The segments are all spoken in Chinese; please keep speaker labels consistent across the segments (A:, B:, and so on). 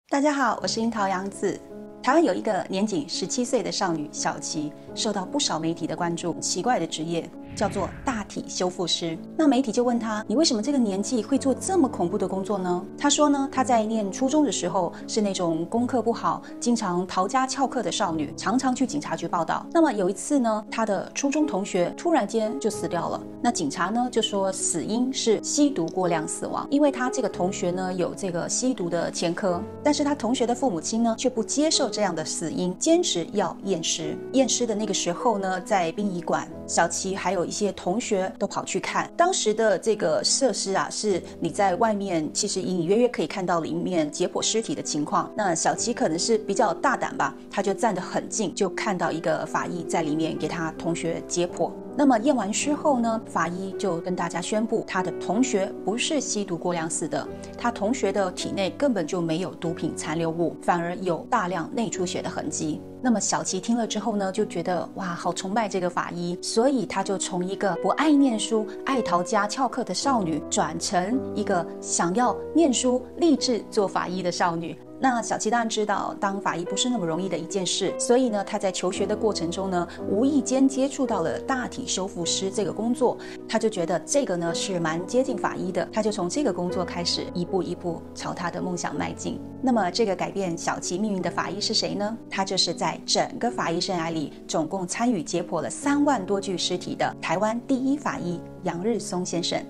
A: 大家好，我是樱桃洋子。台湾有一个年仅17岁的少女小琪，受到不少媒体的关注。奇怪的职业叫做大体修复师。那媒体就问她：“你为什么这个年纪会做这么恐怖的工作呢？”她说呢，她在念初中的时候是那种功课不好、经常逃家翘课的少女，常常去警察局报到。那么有一次呢，她的初中同学突然间就死掉了。那警察呢就说死因是吸毒过量死亡，因为她这个同学呢有这个吸毒的前科，但是她同学的父母亲呢却不接受这样的死因，坚持要验尸。验尸的那个时候呢，在殡仪馆，小琪还有一些同学都跑去看。当时的这个设施啊，是你在外面其实隐隐约约可以看到里面解剖尸体的情况。那小琪可能是比较大胆吧，他就站得很近，就看到一个法医在里面给他同学解剖。那么验完尸后呢，法医就跟大家宣布，他的同学不是吸毒过量死的，他同学的体内根本就没有毒品残留物，反而有大量内出血的痕迹。那么小琪听了之后呢，就觉得哇，好崇拜这个法医，所以他就从一个不爱念书、爱逃家翘课的少女，转成一个想要念书、立志做法医的少女。那小琪当然知道当法医不是那么容易的一件事，所以呢，他在求学的过程中呢，无意间接触到了大体修复师这个工作，他就觉得这个呢是蛮接近法医的，他就从这个工作开始一步一步朝他的梦想迈进。那么这个改变小琪命运的法医是谁呢？他就是在整个法医生涯里总共参与解剖了3万多具尸体的台湾第一法医杨日松先生。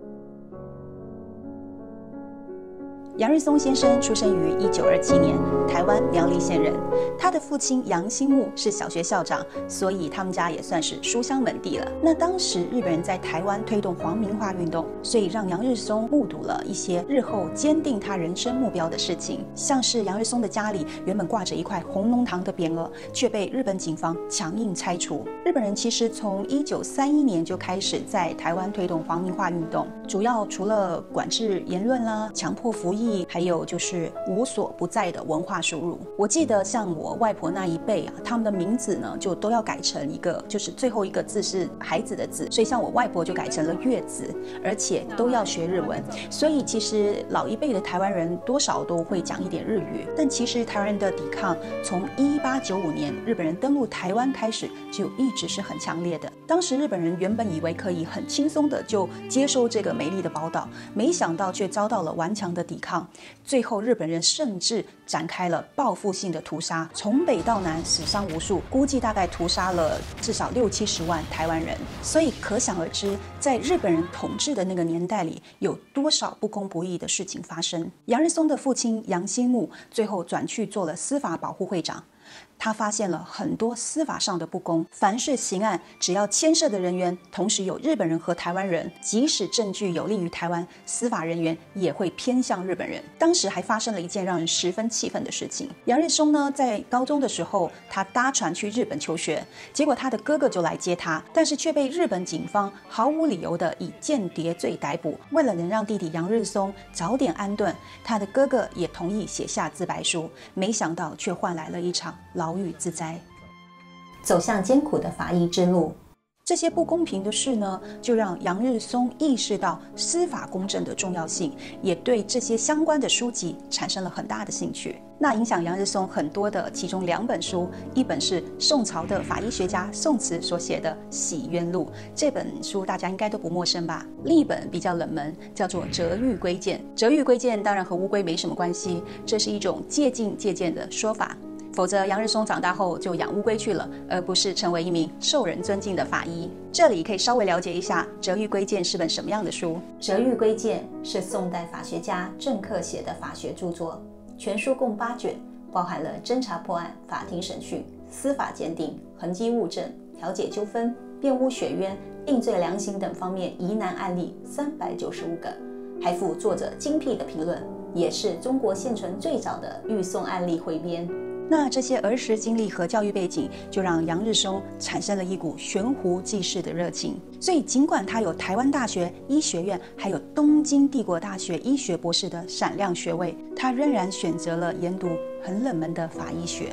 A: 杨日松先生出生于1927年，台湾苗栗县人。他的父亲杨新木是小学校长，所以他们家也算是书香门第了。那当时日本人在台湾推动皇民化运动，所以让杨日松目睹了一些日后坚定他人生目标的事情，像是杨日松的家里原本挂着一块红龙堂的匾额，却被日本警方强硬拆除。日本人其实从1931年就开始在台湾推动皇民化运动，主要除了管制言论啦、强迫服役，还有就是无所不在的文化输入。我记得像我外婆那一辈啊，他们的名字呢就都要改成一个，就是最后一个字是孩子的字，所以像我外婆就改成了月字，而且都要学日文。所以其实老一辈的台湾人多少都会讲一点日语，但其实台湾人的抵抗从1895年日本人登陆台湾开始就一直是很强烈的。当时日本人原本以为可以很轻松的就接收这个美丽的宝岛，没想到却遭到了顽强的抵抗。最后日本人甚至展开了报复性的屠杀，从北到南死伤无数，估计大概屠杀了至少60-70万台湾人。所以可想而知，在日本人统治的那个年代里，有多少不公不义的事情发生。杨日松的父亲杨新木最后转去做了司法保护会长。他发现了很多司法上的不公，凡是刑案只要牵涉的人员同时有日本人和台湾人，即使证据有利于台湾，司法人员也会偏向日本人。当时还发生了一件让人十分气愤的事情。杨日松呢，在高中的时候，他搭船去日本求学，结果他的哥哥就来接他，但是却被日本警方毫无理由的以间谍罪逮捕。为了能让弟弟杨日松早点安顿，他的哥哥也同意写下自白书，没想到却换来了一场牢狱之灾，走向艰苦的法医之路。这些不公平的事呢，就让杨日松意识到司法公正的重要性，也对这些相关的书籍产生了很大的兴趣。那影响杨日松很多的其中2本书，一本是宋朝的法医学家宋慈所写的《洗冤录》，这本书大家应该都不陌生吧？另一本比较冷门，叫做《折玉龟剑》。折玉龟剑当然和乌龟没什么关系，这是一种借鉴的说法。否则杨日松长大后就养乌龟去了，而不是成为一名受人尊敬的法医。这里可以稍微了解一下《折玉龟剑》是本什么样的书。《折玉龟剑》是宋代法学家郑克写的法学著作，全书共8卷，包含了侦查破案、法庭审讯、司法鉴定、痕迹物证、调解纠纷、辩诬雪冤、定罪量刑等方面疑难案例395个，还附作者精辟的评论，也是中国现存最早的预送案例汇编。那这些儿时经历和教育背景，就让杨日松产生了一股悬壶济世的热情。所以尽管他有台湾大学医学院还有东京帝国大学医学博士的闪亮学位，他仍然选择了研读很冷门的法医学。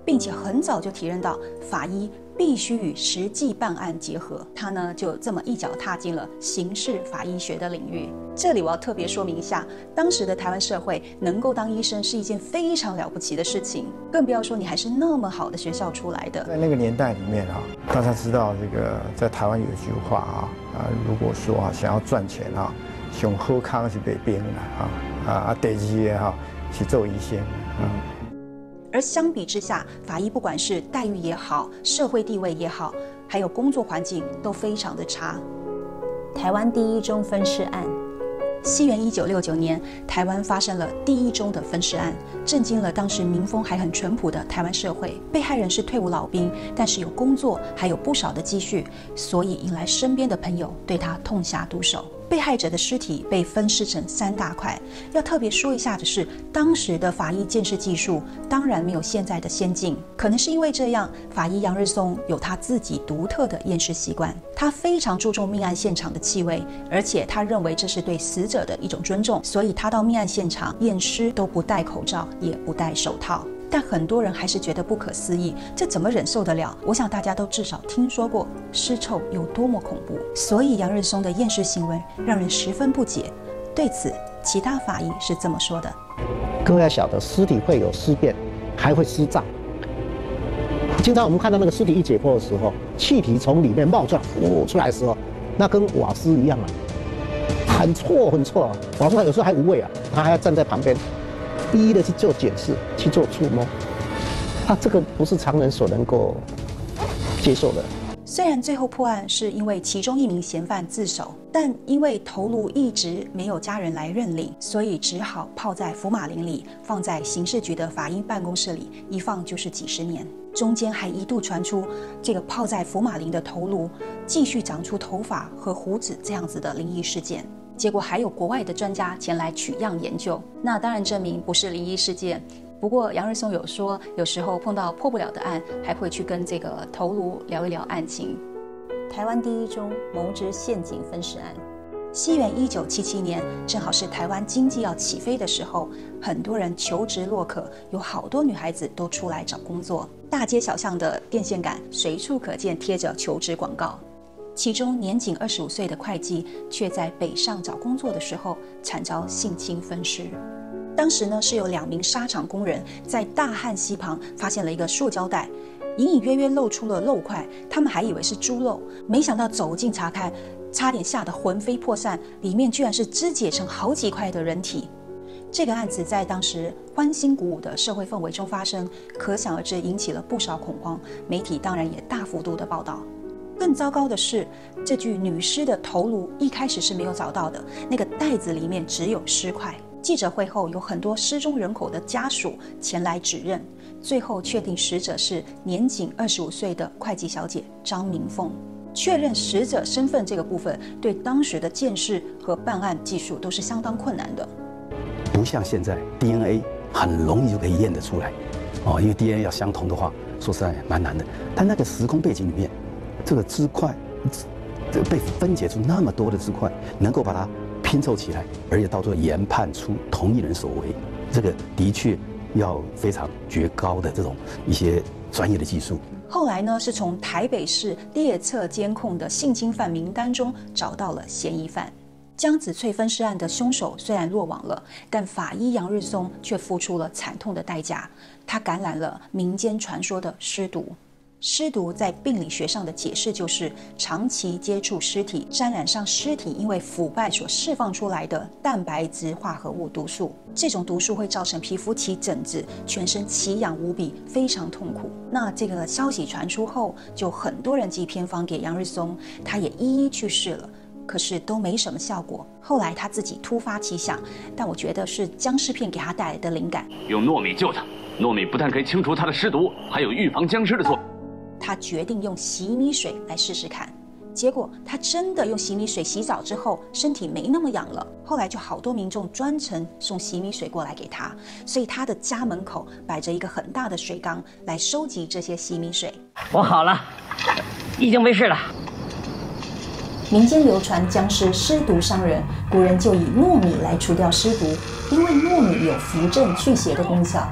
A: 并且很早就体认到法医必须与实际办案结合。他呢就这么一脚踏进了刑事法医学的领域。这里我要特别说明一下，当时的台湾社会能够当医生是一件非常了不起的事情，更不要说你还是那么好的学校出来的。
B: 在那个年代里面大家知道这个在台湾有一句话如果说想要赚钱上好康是北边啦第二是做医生
A: 而相比之下，法医不管是待遇也好，社会地位也好，还有工作环境都非常的差。
C: 台湾第一宗分尸案。
A: 西元1969年，台湾发生了第一宗的分尸案，震惊了当时民风还很淳朴的台湾社会。被害人是退伍老兵，但是有工作，还有不少的积蓄，所以引来身边的朋友对他痛下毒手。被害者的尸体被分尸成3大块。要特别说一下的是，当时的法医鉴识技术当然没有现在的先进，可能是因为这样，法医杨日松有他自己独特的验尸习惯。他非常注重命案现场的气味，而且他认为这是对死者的一种尊重，所以他到命案现场验尸都不戴口罩，也不戴手套。但很多人还是觉得不可思议，这怎么忍受得了？我想大家都至少听说过尸臭有多么恐怖，所以杨日松的验尸行为让人十分不解。对此，其他法医是这么说的：
D: 各位要晓得，尸体会有尸变，还会湿胀。经常我们看到那个尸体一解剖的时候，气体从里面冒出来，出来的时候，那跟瓦斯一样很臭很臭瓦斯有时候还无味他还要站在旁边一一的去做检视，去做触摸，这个不是常人所能够接受的。
A: 虽然最后破案是因为其中一名嫌犯自首，但因为头颅一直没有家人来认领，所以只好泡在福马林里，放在刑事局的法医办公室里，一放就是几十年。中间还一度传出这个泡在福马林的头颅继续长出头发和胡子这样子的灵异事件。结果还有国外的专家前来取样研究，那当然证明不是灵异事件。不过杨日松有说，有时候碰到破不了的案，还会去跟这个头颅聊一聊案情。
C: 台湾第一宗谋职陷阱分尸案。
A: 西元1977年，正好是台湾经济要起飞的时候，很多人求职洛可，有好多女孩子都出来找工作，大街小巷的电线杆随处可见贴着求职广告。其中年仅25岁的会计，却在北上找工作的时候惨遭性侵分尸。当时呢，是有2名沙场工人在大汉溪旁发现了一个塑胶袋，隐隐约约露出了肉块，他们还以为是猪肉，没想到走近查看，差点吓得魂飞魄散，里面居然是肢解成好几块的人体。这个案子在当时欢欣鼓舞的社会氛围中发生，可想而知引起了不少恐慌，媒体当然也大幅度的报道。更糟糕的是，这具女尸的头颅一开始是没有找到的，那个袋子里面只有尸块。记者会后，有很多失踪人口的家属前来指认，最后确定死者是年仅25岁的会计小姐张明凤。确认死者身份这个部分，对当时的鉴识和办案技术都是相当困难的。
E: 不像现在 DNA 很容易就可以验得出来，因为 DNA 要相同的话，说实在蛮难的。但那个时空背景里面，这个肢块被分解出那么多的肢块，能够把它拼凑起来，而且到最后研判出同一人所为，这个的确要非常绝高的这种一些专业的技术。
A: 后来呢，是从台北市列册监控的性侵犯名单中找到了嫌疑犯。江子翠分尸案的凶手虽然落网了，但法医杨日松却付出了惨痛的代价，他感染了民间传说的尸毒。尸毒在病理学上的解释就是长期接触尸体，沾染上尸体因为腐败所释放出来的蛋白质化合物毒素。这种毒素会造成皮肤起疹子，全身奇痒无比，非常痛苦。那这个消息传出后，就很多人寄偏方给杨日松，他也一一去试了，可是都没什么效果。后来他自己突发奇想，但我觉得是僵尸片给他带来的灵感，
F: 用糯米救他。糯米不但可以清除他的尸毒，还有预防僵尸的作用。
A: 他决定用洗米水来试试看，结果他真的用洗米水洗澡之后，身体没那么痒了。后来就好多民众专程送洗米水过来给他，所以他的家门口摆着一个很大的水缸来收集这些洗米水。
G: 我好了，已经没事了。
C: 民间流传僵尸尸毒伤人，古人就以糯米来除掉尸毒，因为糯米有扶正祛邪的功效。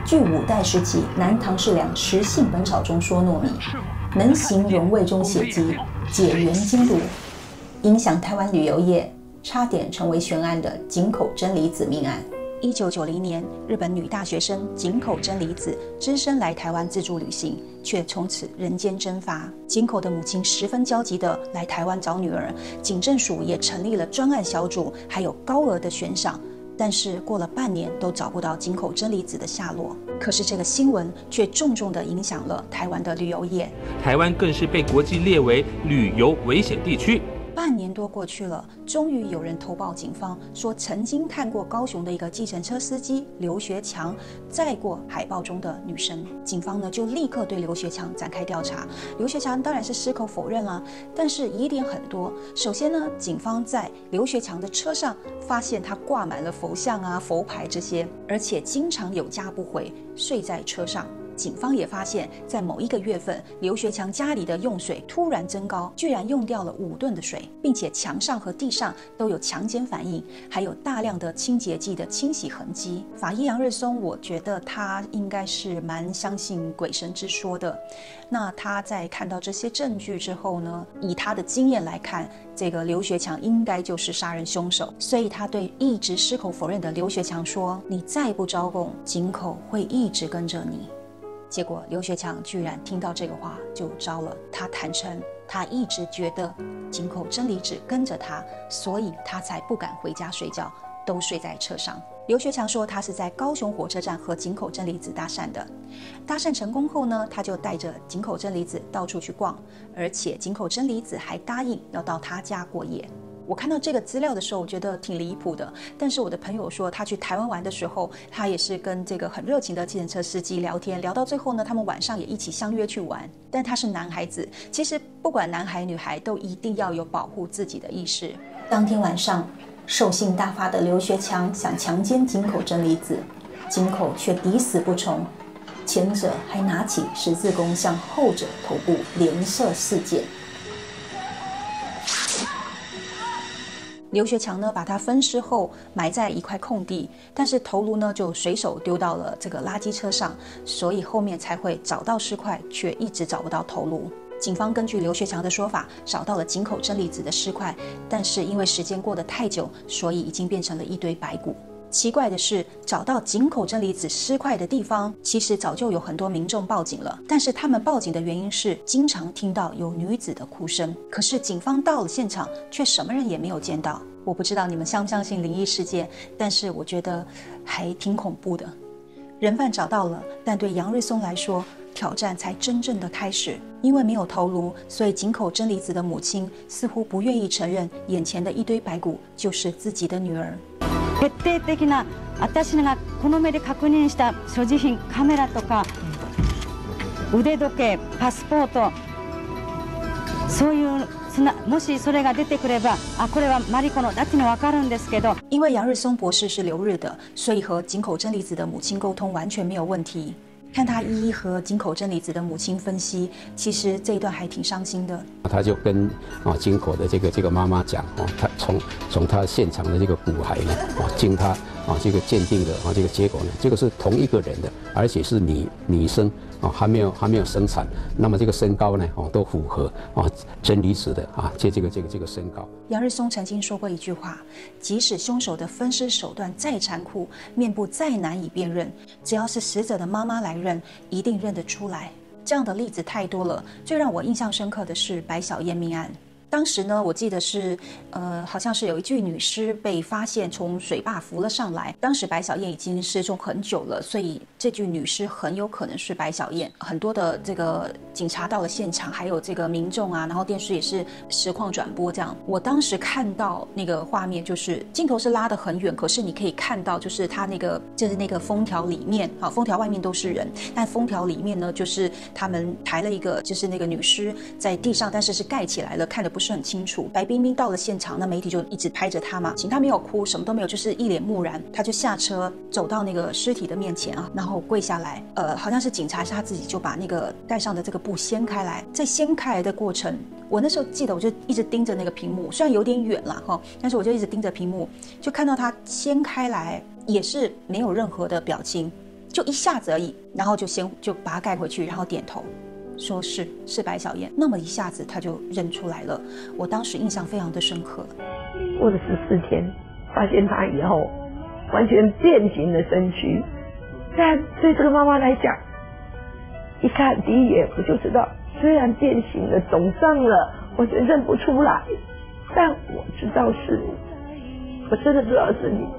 C: 据五代时期南唐士良《食性本草》中说，糯米能行溶胃中血积，解元经毒，影响台湾旅游业，差点成为悬案的井口真理子命案。
A: 1990年，日本女大学生井口真理子只身来台湾自助旅行，却从此人间蒸发。井口的母亲十分焦急地来台湾找女儿，警政署也成立了专案小组，还有高额的悬赏。但是过了半年都找不到井口真理子的下落。可是这个新闻却重重地影响了台湾的旅游业，
H: 台湾更是被国际列为旅游危险地区。
A: 半年多过去了，终于有人投报警方，说曾经看过高雄的一个计程车司机刘学强载过海报中的女生。警方呢就立刻对刘学强展开调查。刘学强当然是矢口否认啦，但是疑点很多。首先呢，警方在刘学强的车上发现他挂满了佛像啊、佛牌这些，而且经常有家不回，睡在车上。警方也发现，在某一个月份，刘学强家里的用水突然增高，居然用掉了5吨的水，并且墙上和地上都有强奸反应，还有大量的清洁剂的清洗痕迹。法医杨日松，我觉得他应该是蛮相信鬼神之说的。那他在看到这些证据之后呢，以他的经验来看，这个刘学强应该就是杀人凶手，所以他对一直矢口否认的刘学强说：“你再不招供，井口会一直跟着你。”结果刘学强居然听到这个话就招了。他坦诚，他一直觉得井口真理子跟着他，所以他才不敢回家睡觉，都睡在车上。刘学强说，他是在高雄火车站和井口真理子搭讪的。搭讪成功后呢，他就带着井口真理子到处去逛，而且井口真理子还答应要到他家过夜。我看到这个资料的时候，我觉得挺离谱的。但是我的朋友说，他去台湾玩的时候，他也是跟这个很热情的计程车司机聊天，聊到最后呢，他们晚上也一起相约去玩。但他是男孩子，其实不管男孩女孩，都一定要有保护自己的意识。
C: 当天晚上，兽性大发的刘学强想强奸井口真理子，井口却抵死不从，前者还拿起十字弓向后者头部连射4箭。
A: 刘学强呢，把他分尸后埋在一块空地，但是头颅呢就随手丢到了这个垃圾车上，所以后面才会找到尸块，却一直找不到头颅。警方根据刘学强的说法，找到了井口真理子的尸块，但是因为时间过得太久，所以已经变成了一堆白骨。奇怪的是，找到井口真理子尸块的地方，其实早就有很多民众报警了，但是他们报警的原因是经常听到有女子的哭声。可是警方到了现场，却什么人也没有见到。我不知道你们相不相信灵异事件，但是我觉得还挺恐怖的。人犯找到了，但对杨日松来说，挑战才真正的开始。因为没有头颅，所以井口真理子的母亲似乎不愿意承认眼前的一堆白骨就是自己的女儿。
I: 徹底的な私がこの目で確認した所持品カメラとか腕時計パスポートそういうもしそれが出てくればこれはマリコのだっていうの分かるんですけど。
A: 因为杨日松博士是留日的，所以和井口真理子的母亲沟通完全没有问题。看他一一和井口真理子的母亲分析，其实这一段还挺伤心的。
E: 他就跟井口的这个妈妈讲他从他现场的这个骨骸呢经他这个鉴定的这个结果呢，这个是同一个人的，而且是女生还没有生产，那么这个身高呢都符合真理子的这个身高。
A: 杨日松曾经说过一句话：即使凶手的分尸手段再残酷，面部再难以辨认，只要是死者的妈妈来认，一定认得出来。这样的例子太多了，最让我印象深刻的是白小燕命案。当时呢，我记得是，好像是有一具女尸被发现从水坝浮了上来。当时白小燕已经失踪很久了，所以这具女尸很有可能是白小燕。很多的这个警察到了现场，还有这个民众啊，然后电视也是实况转播这样。我当时看到那个画面，就是镜头是拉得很远，可是你可以看到，就是它那个就是那个封条里面，封条外面都是人，但封条里面呢，就是他们抬了一个就是那个女尸在地上，但是是盖起来了，看得不是很清楚。白冰冰到了现场，那媒体就一直拍着她嘛，她没有哭，什么都没有，就是一脸木然。她就下车走到那个尸体的面前然后跪下来，好像是警察，是他自己就把那个盖上的这个布掀开来。在掀开来的过程，我那时候记得我就一直盯着那个屏幕，虽然有点远啦但是我就一直盯着屏幕，就看到他掀开来也是没有任何的表情， 就一下子而已，然后就把它盖回去，然后点头。说是白小燕，那么一下子他就认出来了，我当时印象非常的深刻。
J: 过了14天，发现他以后完全变形的身躯，但对这个妈妈来讲，一看第一眼我就知道，虽然变形了、肿胀了，我就认不出来，但我知道是你，我真的知道是你。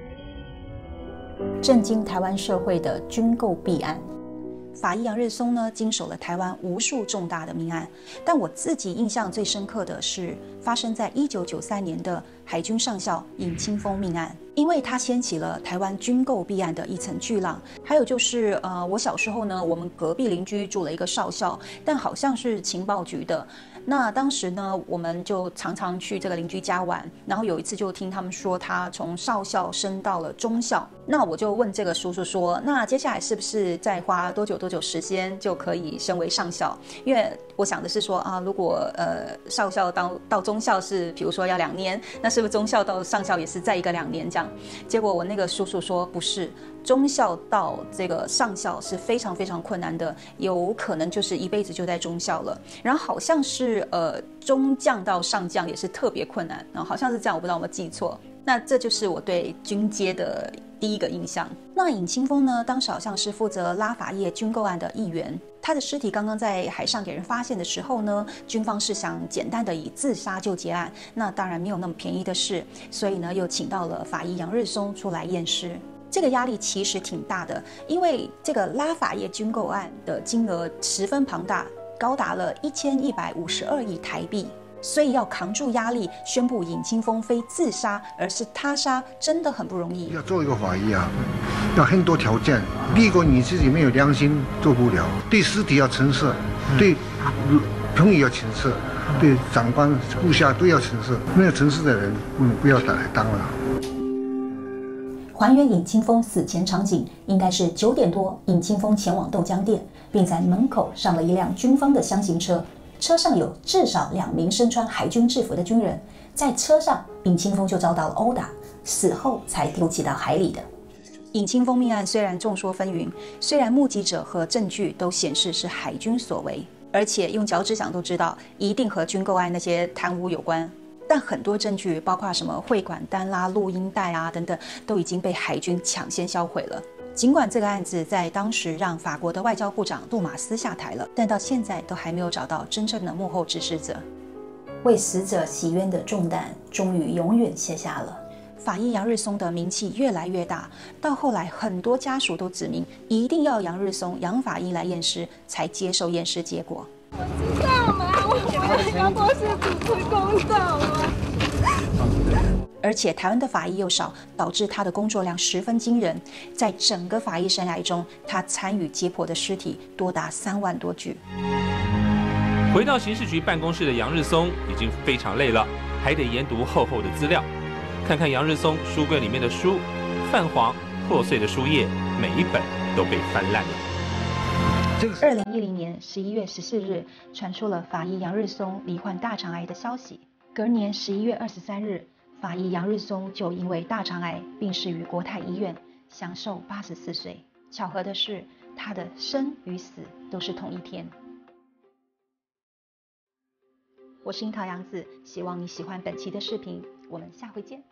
C: 震惊台湾社会的军购弊案。
A: 法医杨日松呢，经手了台湾无数重大的命案，但我自己印象最深刻的是发生在1993年的海军上校尹清峰命案，因为它掀起了台湾军购弊案的一层巨浪。还有就是我小时候呢，我们隔壁邻居住了一个少校，但好像是情报局的。那当时呢，我们就常常去这个邻居家玩，然后有一次就听他们说他从少校升到了中校，那我就问这个叔叔说，那接下来是不是再花多久时间就可以升为上校？因为我想的是说啊，如果少校到中校是比如说要2年，那是不是中校到上校也是再一个2年这样？结果我那个叔叔说不是，中校到这个上校是非常非常困难的，有可能就是一辈子就在中校了。然后好像是中将到上将也是特别困难，然后好像是这样，我不知道有没有记错。那这就是我对军阶的第一个印象。那尹清峰呢，当时好像是负责拉法叶军购案的一员。他的尸体刚刚在海上给人发现的时候呢，军方是想简单的以自杀就结案，那当然没有那么便宜的事，所以呢又请到了法医杨日松出来验尸。这个压力其实挺大的，因为这个拉法叶军购案的金额十分庞大，高达了1152亿台币，所以要扛住压力，宣布尹清峰非自杀而是他杀，真的很不容易。
K: 要做一个法医啊，要很多条件。第一个，你自己没有良心做不了，对尸体要诚实，对朋友要诚实，对长官部下都要诚实。没有诚实的人，不要来当了。
C: 还原尹清峰死前场景，应该是9点多，尹清峰前往豆浆店，并在门口上了一辆军方的厢型车，车上有至少2名身穿海军制服的军人。在车上，尹清峰就遭到了殴打，死后才丢弃到海里的。
A: 尹清峰命案虽然众说纷纭，虽然目击者和证据都显示是海军所为，而且用脚趾想都知道一定和军购案那些贪污有关。但很多证据，包括什么汇款单啦、录音带啊等等，都已经被海军抢先销毁了。尽管这个案子在当时让法国的外交部长杜马斯下台了，但到现在都还没有找到真正的幕后指使者。
C: 为死者洗冤的重担终于永远卸下了。
A: 法医杨日松的名气越来越大，到后来很多家属都指明一定要杨日松、杨法医来验尸，才接受验尸结果。
L: 我知道嘛，我要多是主持公道嘛。
A: 而且台湾的法医又少，导致他的工作量十分惊人。在整个法医生涯中，他参与解剖的尸体多达3万多具。
H: 回到刑事局办公室的杨日松已经非常累了，还得研读厚厚的资料，看看杨日松书柜里面的书，泛黄破碎的书页，每一本都被翻烂了。
A: 2010年11月14日，传出了法医杨日松罹患大肠癌的消息。隔年11月23日，法医杨日松就因为大肠癌病逝于国泰医院，享寿84岁。巧合的是，他的生与死都是同一天。我是樱桃洋子，希望你喜欢本期的视频，我们下回见。